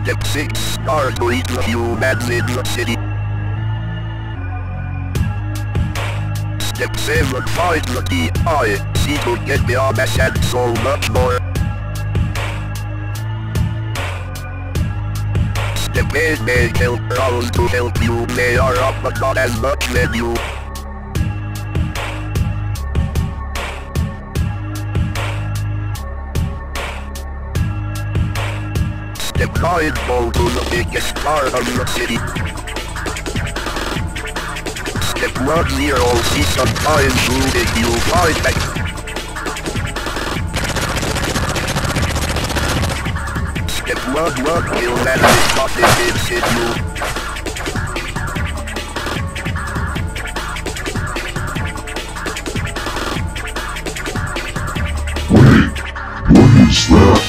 Step 6. Start to eat the humans in the city. Step 7. Find the key. I see to get beyond this and so much more. Step 8. Make help roles to help you. They are up but not as much as you. Step 9. Go to the biggest part of the city. Step 1. See some time to make you find back. Step 1. Will that is not in you. Wait, what is that?